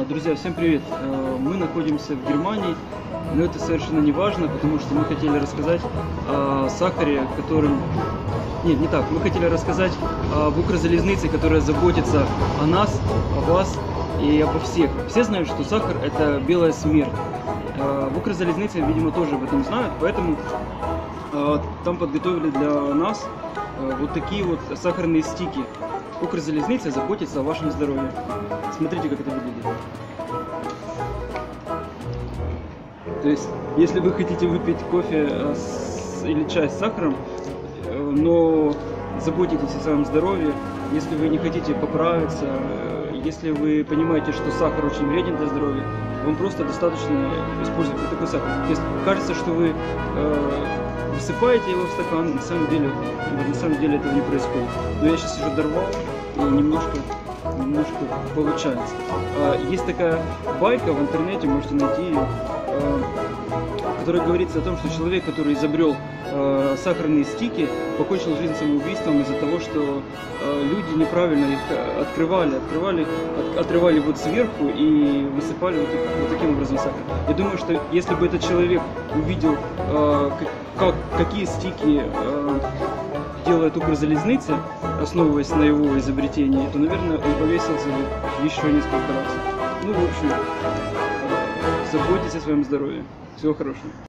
Друзья, всем привет! Мы находимся в Германии, но это совершенно не важно, потому что мы хотели рассказать о сахаре, которым... Нет, не так. Мы хотели рассказать об Укрзалезнице, которая заботится о нас, о вас и обо всех. Все знают, что сахар – это белая смерть. В Укрзалезнице, видимо, тоже об этом знают, поэтому там подготовили для нас вот такие вот сахарные стики. Укрзалезница заботится о вашем здоровье. Смотрите, как это выглядит. То есть, если вы хотите выпить кофе или чай с сахаром, но заботитесь о своем здоровье, если вы не хотите поправиться, если вы понимаете, что сахар очень вреден для здоровья, вам просто достаточно использовать вот такой сахар. Если кажется, что вы высыпаете его в стакан, на самом деле этого не происходит. Но я сейчас уже дорвал, и немножко получается. Есть такая байка в интернете, можете найти ее, в которой говорится о том, что человек, который изобрел сахарные стики, покончил жизнь самоубийством из-за того, что люди неправильно их отрывали вот сверху и высыпали вот таким образом сахар. Я думаю, что если бы этот человек увидел, какие стики делает Укрзалезница, основываясь на его изобретении, то, наверное, он повесился бы еще несколько раз. Ну, в общем, заботьтесь о своем здоровье. Всего хорошего.